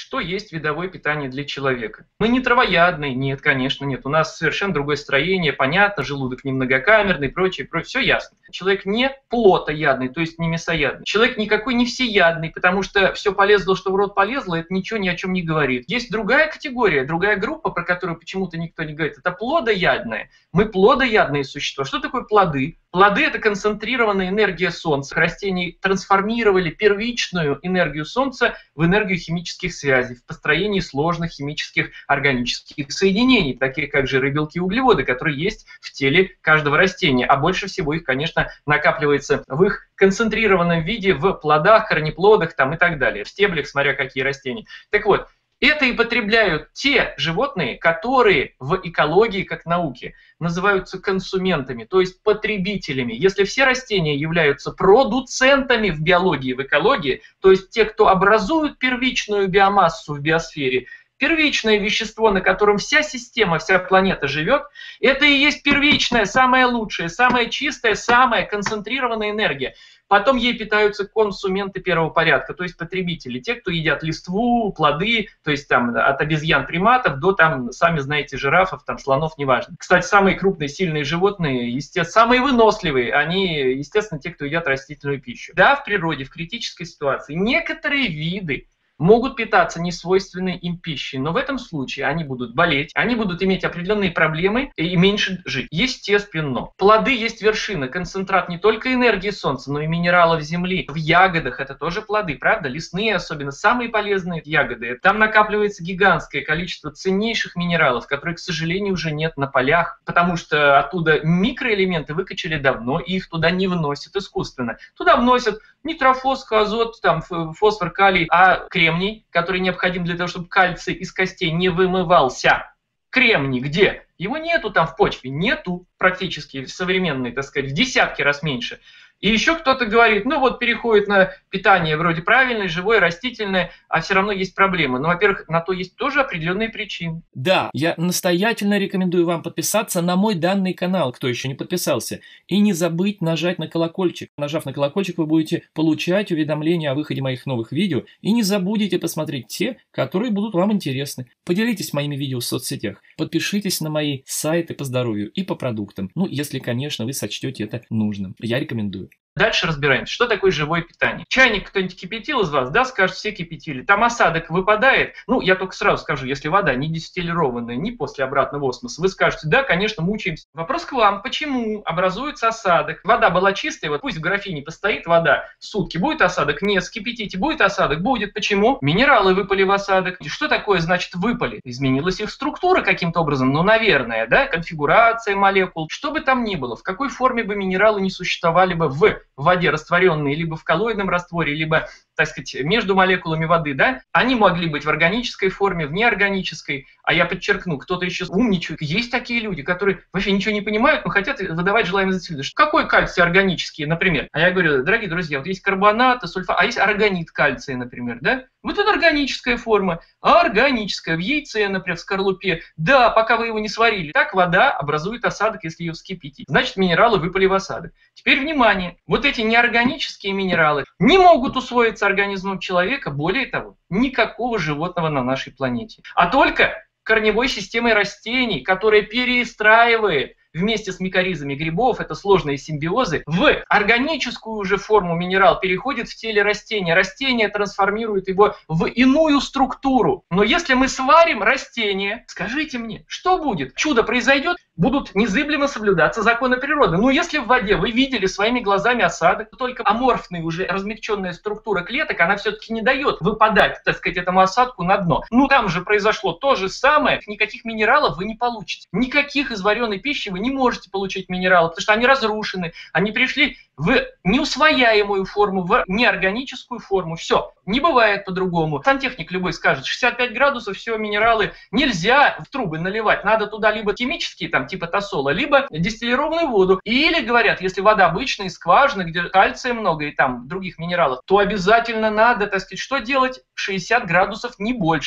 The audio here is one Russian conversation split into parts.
что есть видовое питание для человека. Мы не травоядные, нет, конечно, нет. У нас совершенно другое строение, понятно, желудок не многокамерный, прочее, все ясно. Человек не плотоядный, то есть не мясоядный. Человек никакой не всеядный, потому что все полезло, что в рот полезло, это ничего ни о чем не говорит. Есть другая категория, другая группа, про которую почему-то никто не говорит, это плодоядная. Мы плодоядные существа. Что такое плоды? Плоды – это концентрированная энергия Солнца. Растения трансформировали первичную энергию Солнца в энергию химических связей, в построении сложных химических органических соединений, таких как жиры, белки и углеводы, которые есть в теле каждого растения. А больше всего их, конечно, накапливается в их концентрированном виде в плодах, корнеплодах там, и так далее, в стеблях, смотря какие растения. Так вот, это и потребляют те животные, которые в экологии, как науке, называются консументами, то есть потребителями. Если все растения являются продуцентами в биологии, в экологии, то есть те, кто образуют первичную биомассу в биосфере, первичное вещество, на котором вся система, вся планета живет, это и есть первичная, самая лучшая, самая чистая, самая концентрированная энергия. Потом ей питаются консументы первого порядка, то есть потребители, те, кто едят листву, плоды, то есть там от обезьян, приматов до там, сами знаете, жирафов, там слонов, неважно. Кстати, самые крупные, сильные животные, естественно, самые выносливые, они, естественно, те, кто едят растительную пищу. Да, в природе, в критической ситуации некоторые виды могут питаться несвойственной им пищей, но в этом случае они будут болеть, они будут иметь определенные проблемы и меньше жить. Естественно. Плоды есть вершина, концентрат не только энергии Солнца, но и минералов Земли. В ягодах это тоже плоды, правда? Лесные особенно, самые полезные ягоды. Там накапливается гигантское количество ценнейших минералов, которые, к сожалению, уже нет на полях, потому что оттуда микроэлементы выкачали давно, и их туда не вносят искусственно. Туда вносят нитрофос, азот, там, фосфор, калий, а кремний, который необходим для того, чтобы кальций из костей не вымывался. Кремний где? Его нету там в почве, нету практически современной, так сказать, в десятки раз меньше. И еще кто-то говорит, ну вот переходит на питание вроде правильное, живое, растительное, а все равно есть проблемы. Но, во-первых, на то есть тоже определенные причины. Да, я настоятельно рекомендую вам подписаться на мой данный канал, кто еще не подписался. И не забыть нажать на колокольчик. Нажав на колокольчик, вы будете получать уведомления о выходе моих новых видео. И не забудете посмотреть те, которые будут вам интересны. Поделитесь моими видео в соцсетях. Подпишитесь на мои сайты по здоровью и по продуктам. Ну, если, конечно, вы сочтете это нужным. Я рекомендую. Дальше разбираемся, что такое живое питание. Чайник кто-нибудь кипятил из вас, да, скажет, все кипятили. Там осадок выпадает. Ну, я только сразу скажу, если вода не дистиллированная, не после обратного осмоса, вы скажете, да, конечно, мучаемся. Вопрос к вам, почему образуется осадок? Вода была чистая, вот пусть в графине постоит вода сутки, будет осадок? Нет, скипятите, будет осадок? Будет. Почему? Минералы выпали в осадок. И что такое значит выпали? Изменилась их структура каким-то образом, ну, наверное, да, конфигурация молекул. Что бы там ни было, в какой форме бы минералы не существовали бы в воде растворенные, либо в коллоидном растворе, либо, так сказать, между молекулами воды, да, они могли быть в органической форме, в неорганической, а я подчеркну, кто-то еще умничает. Есть такие люди, которые вообще ничего не понимают, но хотят выдавать желаемое за цель. Какой кальций органический, например? А я говорю, дорогие друзья, вот есть карбонаты, сульфат, а есть органит кальция, например, да? Вот это органическая форма, органическая, в яйце, например, в скорлупе. Да, пока вы его не сварили. Так вода образует осадок, если ее вскипятить. Значит, минералы выпали в осадок. Теперь внимание, вот эти неорганические минералы не могут усвоиться организмом человека, более того, никакого животного на нашей планете. А только корневой системой растений, которая перестраивает вместе с микоризами грибов, это сложные симбиозы, в органическую уже форму минерал переходит в теле растения. Растение трансформирует его в иную структуру. Но если мы сварим растение, скажите мне, что будет? Чудо произойдет? Будут незыблемо соблюдаться законы природы. Но если в воде вы видели своими глазами осадок, то только аморфная уже размягченная структура клеток, она все-таки не дает выпадать, так сказать, этому осадку на дно. Ну там же произошло то же самое. Никаких минералов вы не получите. Никаких из вареной пищи вы не можете получить минералы, потому что они разрушены. Они пришли в неусвояемую форму, в неорганическую форму. Все, не бывает по-другому. Сантехник любой скажет, 65 градусов, все, минералы нельзя в трубы наливать. Надо туда либо химические, там, типа тосола, либо дистиллированную воду. Или, говорят, если вода обычная, скважина, где кальция много и там других минералов, то обязательно надо, так сказать, что делать? 60 градусов, не больше.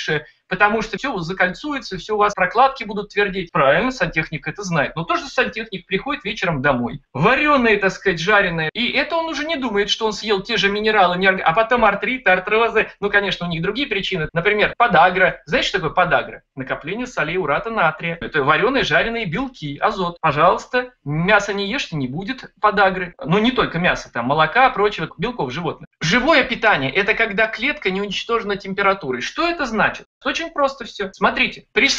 потому что все закольцуется, все у вас прокладки будут твердеть. Правильно, сантехник это знает. Но тоже сантехник приходит вечером домой, вареное, так сказать, жареное, и это он уже не думает, что он съел те же минералы, а потом артрит, артрозы. Ну, конечно, у них другие причины. Например, подагра. Знаете, что такое подагра? Накопление солей урата натрия. Это вареные, жареные белки, азот. Пожалуйста, мясо не ешьте, не будет подагры. Но не только мясо, там молока, прочего, белков животных. Живое питание – это когда клетка не уничтожена температурой. Что это значит? Очень просто все. Смотрите, при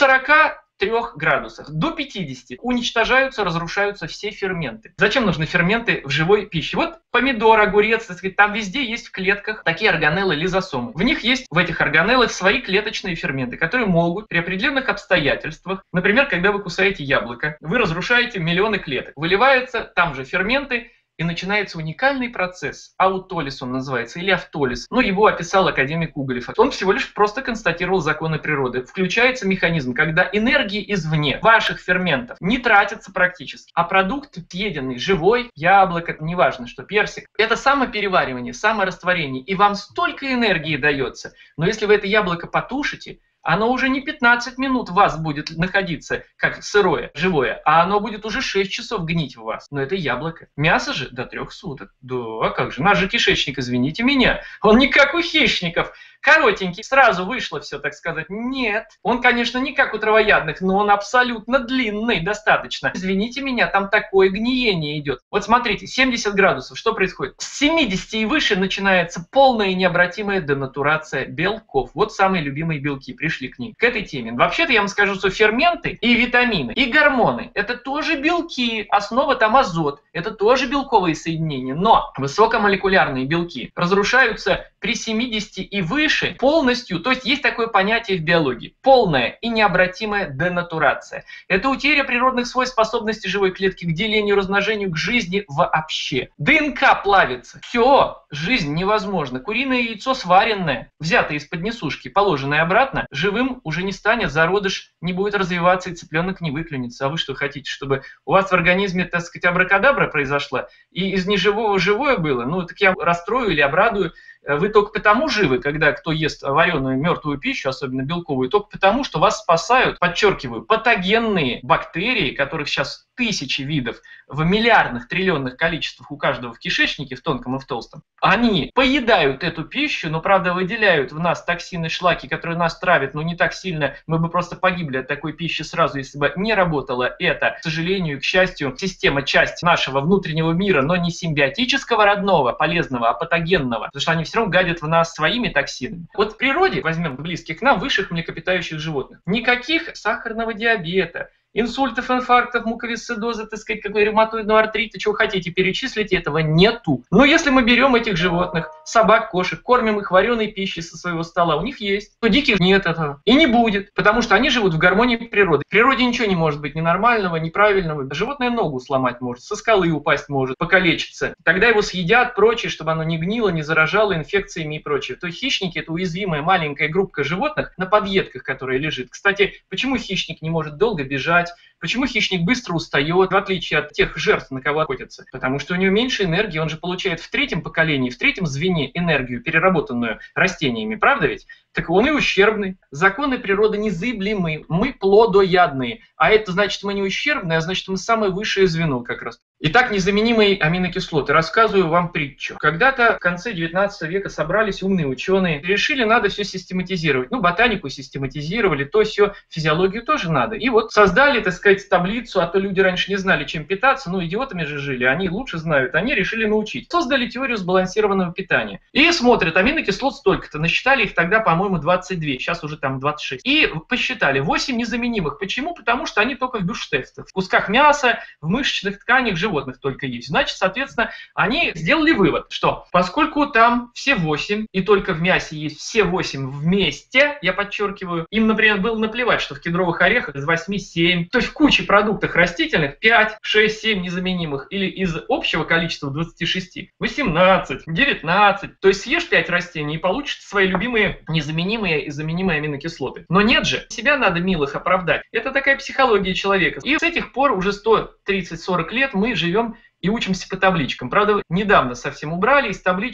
43 градусах до 50 уничтожаются, разрушаются все ферменты. Зачем нужны ферменты в живой пище? Вот помидор, огурец, так сказать, там везде есть в клетках такие органеллы, лизосомы. В них есть, в этих органеллах, свои клеточные ферменты, которые могут при определенных обстоятельствах, например, когда вы кусаете яблоко, вы разрушаете миллионы клеток, выливаются там же ферменты, и начинается уникальный процесс. Аутолиз он называется, или автолиз. Но его описал академик Углев. Он всего лишь просто констатировал законы природы. Включается механизм, когда энергии извне ваших ферментов не тратятся практически, а продукт съеденный, живой, яблоко, неважно что, персик, это самопереваривание, саморастворение, и вам столько энергии дается. Но если вы это яблоко потушите, оно уже не 15 минут в вас будет находиться как сырое, живое, а оно будет уже 6 часов гнить в вас. Но это яблоко. Мясо же до 3 суток. Да, а как же? Наш же кишечник, извините меня, он не как у хищников. Коротенький, сразу вышло все, так сказать. Нет, он, конечно, не как у травоядных, но он абсолютно длинный достаточно. Извините меня, там такое гниение идет. Вот смотрите, 70 градусов, что происходит? С 70 и выше начинается полная и необратимая денатурация белков. Вот самые любимые белки, пришли к ним, к этой теме. Вообще-то я вам скажу, что ферменты и витамины, и гормоны, это тоже белки, основа там азот, это тоже белковые соединения. Но высокомолекулярные белки разрушаются при 70 и выше полностью, то есть есть такое понятие в биологии, полная и необратимая денатурация. Это утеря природных свойств, способности живой клетки к делению, размножению, к жизни вообще. ДНК плавится. Все, жизнь невозможна. Куриное яйцо сваренное, взятое из-под несушки, положенное обратно, живым уже не станет, зародыш не будет развиваться и цыпленок не выклюнется. А вы что хотите, чтобы у вас в организме, так сказать, абракадабра произошла и из неживого живое было? Ну, так я расстрою или обрадую. Вы только потому живы, когда кто ест вареную мертвую пищу, особенно белковую, только потому, что вас спасают, подчеркиваю, патогенные бактерии, которых сейчас тысячи видов, в миллиардных, триллионных количествах у каждого в кишечнике, в тонком и в толстом. Они поедают эту пищу, но, правда, выделяют в нас токсины, шлаки, которые нас травят, но не так сильно, мы бы просто погибли от такой пищи сразу, если бы не работала эта, к сожалению, к счастью, система, часть нашего внутреннего мира, но не симбиотического родного, полезного, а патогенного, потому что они все равно гадят в нас своими токсинами. Вот в природе, возьмем близких к нам, высших млекопитающих животных, никаких сахарного диабета, инсультов, инфарктов, муковисцидоза, так сказать, какой ревматоидного артрита, чего хотите, перечислите, этого нету. Но если мы берем этих животных, собак, кошек, кормим их вареной пищей со своего стола, у них есть, то диких нет этого. И не будет, потому что они живут в гармонии природы. В природе ничего не может быть ненормального, неправильного. Животное ногу сломать может, со скалы упасть может, покалечиться. Тогда его съедят, прочее, чтобы оно не гнило, не заражало инфекциями и прочее. То есть хищники – это уязвимая маленькая группа животных на подъедках, которая лежит. Кстати, почему хищник не может долго бежать? Почему хищник быстро устает, в отличие от тех жертв, на кого охотятся? Потому что у него меньше энергии, он же получает в третьем поколении, в третьем звене энергию, переработанную растениями, правда ведь? Так он и ущербный. Законы природы незыблемы, мы плодоядные. А это значит, мы не ущербные, а значит, мы самое высшее звено как раз. Итак, незаменимые аминокислоты. Рассказываю вам притчу. Когда-то в конце 19 века собрались умные ученые, решили, надо все систематизировать. Ну, ботанику систематизировали, то все, физиологию тоже надо. И вот создали, так сказать, таблицу, а то люди раньше не знали, чем питаться, ну, идиотами же жили, они лучше знают, они решили научить. Создали теорию сбалансированного питания. И смотрят, аминокислот столько-то, насчитали их тогда, по-моему, 22, сейчас уже там 26. И посчитали, 8 незаменимых. Почему? Потому что они только в бюштефтах, в кусках мяса, в мышечных тканях животных только есть. Значит, соответственно, они сделали вывод, что поскольку там все 8, и только в мясе есть все 8 вместе, я подчеркиваю, им, например, было наплевать, что в кедровых орехах из 8 7, то есть в куче продуктов растительных 5, 6, 7 незаменимых, или из общего количества 26 18, 19. То есть съешь 5 растений и получишь свои любимые незаменимые и заменимые аминокислоты. Но нет же, себя надо, милых, оправдать. Это такая психология человека. И с этих пор уже 130-40 лет мы живем и учимся по табличкам. Правда, недавно совсем убрали из табличек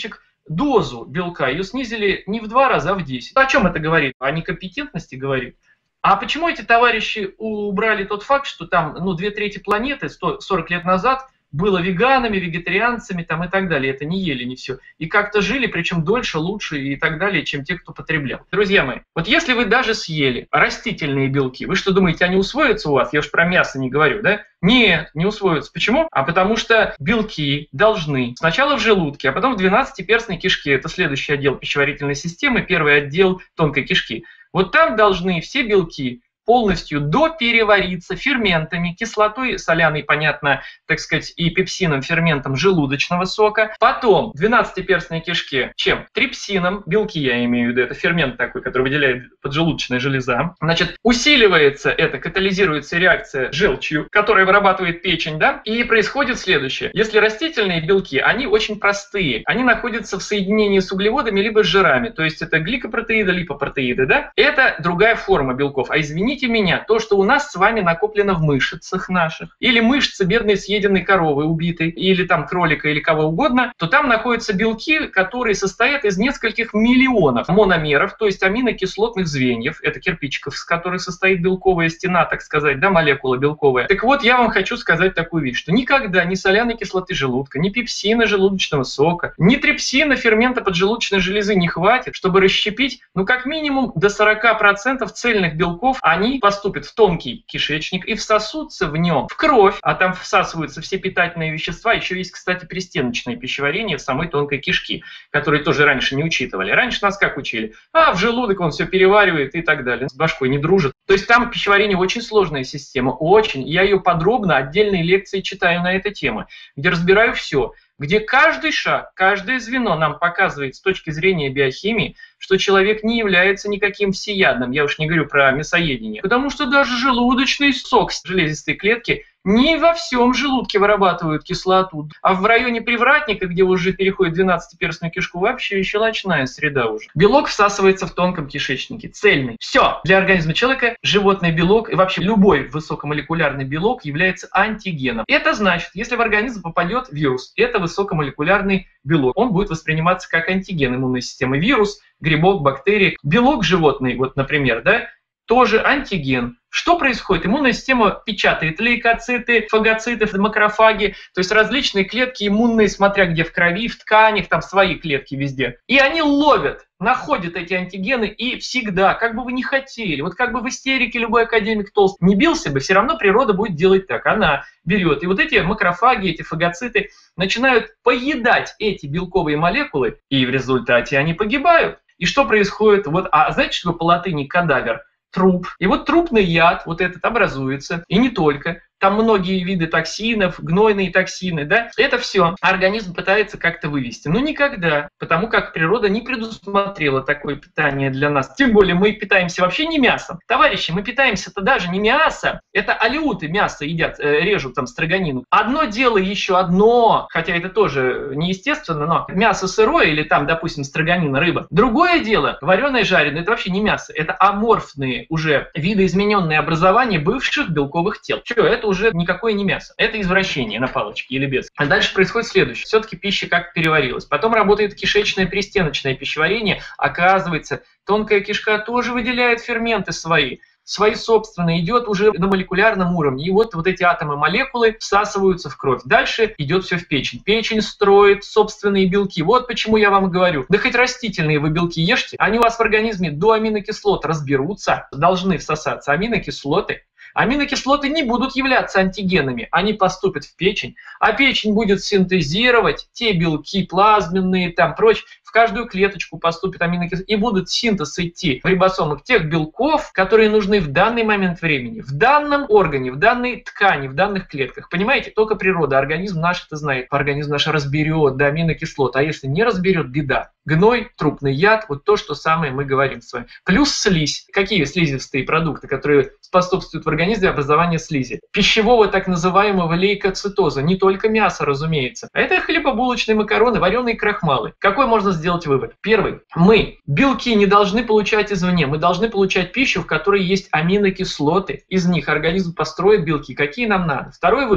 дозу белка, ее снизили не в 2 раза, а в 10. О чем это говорит? О некомпетентности говорит. А почему эти товарищи убрали тот факт, что там 2/3 планеты 140 лет назад было веганами, вегетарианцами там, и так далее. Это не ели, не все. И как-то жили, причем дольше, лучше и так далее, чем те, кто потреблял. Друзья мои, вот если вы даже съели растительные белки, вы что думаете, они усвоятся у вас? Я уж про мясо не говорю, да? Нет, не усвоятся. Почему? А потому что белки должны сначала в желудке, а потом в 12-перстной кишке. Это следующий отдел пищеварительной системы, первый отдел тонкой кишки. Вот там должны все белки полностью доперевариться ферментами, кислотой соляной, понятно, так сказать, и пепсином, ферментом желудочного сока. Потом в 12-перстной кишке чем? Трипсином, белки я имею в виду, это фермент такой, который выделяет поджелудочная железа. Значит, усиливается это, катализируется реакция с желчью, которая вырабатывает печень, да, и происходит следующее. Если растительные белки, они очень простые, они находятся в соединении с углеводами либо с жирами, то есть это гликопротеиды, липопротеиды, да, это другая форма белков, а извините меня, то, что у нас с вами накоплено в мышцах наших, или мышцы бедной съеденной коровы убитой, или там кролика, или кого угодно, то там находятся белки, которые состоят из нескольких миллионов мономеров, то есть аминокислотных звеньев, это кирпичиков, из которых состоит белковая стена, так сказать, да, молекула белковая. Так вот, я вам хочу сказать такую вещь, что никогда ни соляной кислоты желудка, ни пепсина желудочного сока, ни трипсина, фермента поджелудочной железы не хватит, чтобы расщепить, как минимум до 40% цельных белков, они поступят в тонкий кишечник и всосутся в нем в кровь, а там всасываются все питательные вещества. Еще есть, кстати, пристеночное пищеварение в самой тонкой кишке, которые тоже раньше не учитывали. Раньше нас как учили? В желудок он все переваривает и так далее. С башкой не дружит. То есть там пищеварение очень сложная система, очень. Я ее подробно, отдельные лекции читаю на эту тему, где разбираю все. Где каждый шаг, каждое звено нам показывает с точки зрения биохимии, что человек не является никаким всеядным. Я уж не говорю про мясоедение. Потому что даже желудочный сок, железистые клетки, не во всем желудке вырабатывают кислоту. А в районе привратника, где уже переходит 12-перстную кишку, вообще щелочная среда уже. Белок всасывается в тонком кишечнике, цельный. Все. Для организма человека животный белок и вообще любой высокомолекулярный белок является антигеном. Это значит, если в организм попадет вирус, это высокомолекулярный белок. Он будет восприниматься как антиген иммунной системы. Вирус, грибок, бактерии. Белок животный, вот, например, да, тоже антиген. Что происходит? Иммунная система печатает лейкоциты, фагоциты, макрофаги, то есть различные клетки иммунные, смотря где в крови, в тканях, там свои клетки везде. И они ловят, находят эти антигены и всегда, как бы вы ни хотели, вот как бы в истерике любой академик толстый не бился бы, все равно природа будет делать так. Она берет. И вот эти макрофаги, эти фагоциты начинают поедать эти белковые молекулы, и в результате они погибают. И что происходит? Вот, знаете, что по латыни кадавер? Труп. И вот трупный яд, вот этот образуется. И не только. Там многие виды токсинов, гнойные токсины, да, это все организм пытается как-то вывести. Но никогда, потому как природа не предусмотрела такое питание для нас. Тем более мы питаемся вообще не мясом. Товарищи, мы питаемся-то даже не мясом. Это алиуты мясо едят, режут там строганину. Одно дело еще одно, хотя это тоже неестественно, но мясо сырое или там, допустим, строганина, рыба. Другое дело, вареное, жареное, это вообще не мясо. Это аморфные уже видоизмененные образования бывших белковых тел. Что, это уже никакое не мясо. Это извращение на палочке или без. А дальше происходит следующее. Все-таки пища как переварилась. Потом работает кишечное пристеночное пищеварение. Оказывается, тонкая кишка тоже выделяет ферменты свои собственные, идет уже на молекулярном уровне. И вот эти атомы молекулы всасываются в кровь. Дальше идет все в печень. Печень строит собственные белки. Вот почему я вам говорю. Да хоть растительные вы белки ешьте, они у вас в организме до аминокислот разберутся, должны всосаться аминокислоты. Аминокислоты не будут являться антигенами, они поступят в печень, а печень будет синтезировать те белки плазменные, там прочее. В каждую клеточку поступят аминокислоты и будут синтез идти в рибосомах тех белков, которые нужны в данный момент времени, в данном органе, в данной ткани, в данных клетках. Понимаете, только природа, организм наш это знает, организм наш разберет до аминокислот, а если не разберет, беда. Гной, трупный яд, вот то, что самое мы говорим с вами. Плюс слизь. Какие слизистые продукты, которые способствуют в организме образованию слизи? Пищевого так называемого лейкоцитоза. Не только мясо, разумеется. А это хлебобулочные макароны, вареные крахмалы. Какой можно сделать вывод? Первый. Мы белки не должны получать извне. Мы должны получать пищу, в которой есть аминокислоты. Из них организм построит белки, какие нам надо. Второй вывод.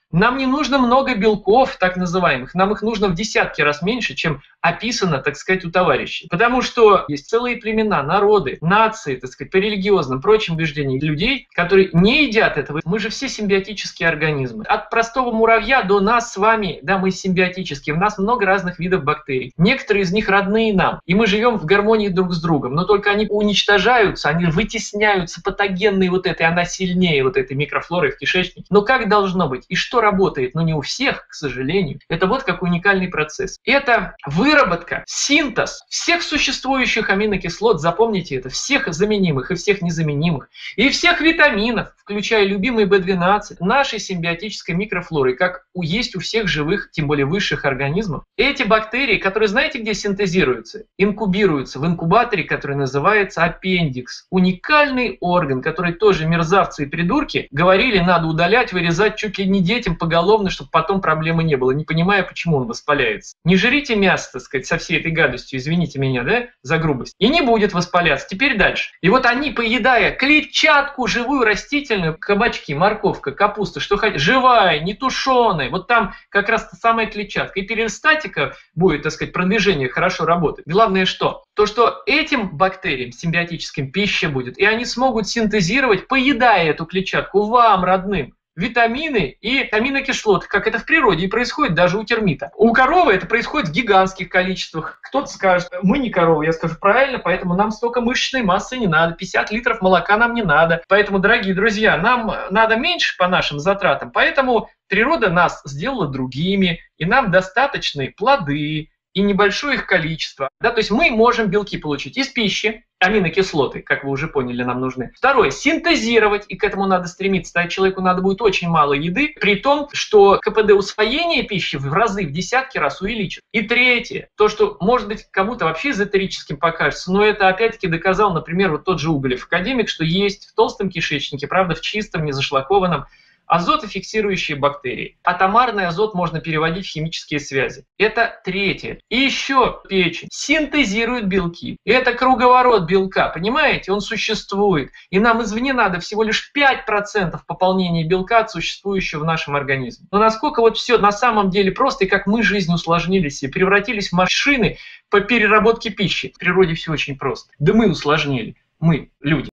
Нам не нужно много белков, так называемых, нам их нужно в десятки раз меньше, чем описано, так сказать, у товарищей. Потому что есть целые племена, народы, нации, так сказать, по религиозным, прочим убеждениям людей, которые не едят этого. Мы же все симбиотические организмы. От простого муравья до нас с вами, да, мы симбиотические. У нас много разных видов бактерий. Некоторые из них родные нам. И мы живем в гармонии друг с другом. Но только они уничтожаются, они вытесняются патогенной вот этой, она сильнее вот этой микрофлоры в кишечнике. Но как должно быть? И что работает? Но не у всех, к сожалению. Это вот как уникальный процесс. Это выработка, синтез всех существующих аминокислот, запомните это, всех заменимых и всех незаменимых, и всех витаминов, включая любимый B12, нашей симбиотической микрофлоры, как есть у всех живых, тем более высших организмов. Эти бактерии, которые знаете, где синтезируются? Инкубируются в инкубаторе, который называется аппендикс. Уникальный орган, который тоже мерзавцы и придурки говорили, надо удалять, вырезать чуть ли не детям поголовно, чтобы потом проблемы не было, не понимая, почему он воспаляется. Не жрите мясо, так сказать, со всей этой гадостью, извините меня, да, за грубость, и не будет воспаляться. Теперь дальше. И вот они, поедая клетчатку живую растительную, кабачки, морковка, капуста, что хотят, живая, не тушеная, вот там как раз та самая клетчатка. И перистатика будет, так сказать, продвижение хорошо работать. Главное что? То, что этим бактериям симбиотическим пища будет, и они смогут синтезировать, поедая эту клетчатку, вам, родным, витамины и аминокислоты, как это в природе и происходит даже у термита. У коровы это происходит в гигантских количествах. Кто-то скажет, мы не коровы, я скажу правильно, поэтому нам столько мышечной массы не надо, 50 литров молока нам не надо. Поэтому, дорогие друзья, нам надо меньше по нашим затратам, поэтому природа нас сделала другими, и нам достаточны плоды и небольшое их количество. Да, то есть мы можем белки получить из пищи, аминокислоты, как вы уже поняли, нам нужны. Второе, синтезировать, и к этому надо стремиться. А человеку надо будет очень мало еды, при том, что КПД усвоения пищи в разы, в десятки раз увеличит. И третье, то, что, может быть, кому-то вообще эзотерическим покажется, но это опять-таки доказал, например, вот тот же Уголев, академик, что есть в толстом кишечнике, правда, в чистом, не зашлакованном, азотофиксирующие бактерии. Атомарный азот можно переводить в химические связи. Это третье. И еще печень синтезирует белки. Это круговорот белка, понимаете? Он существует. И нам извне надо всего лишь 5% пополнения белка от существующего в нашем организме. Но насколько вот все на самом деле просто, и как мы жизнь усложнили себе, превратились в машины по переработке пищи. В природе все очень просто. Да мы усложнили. Мы, люди.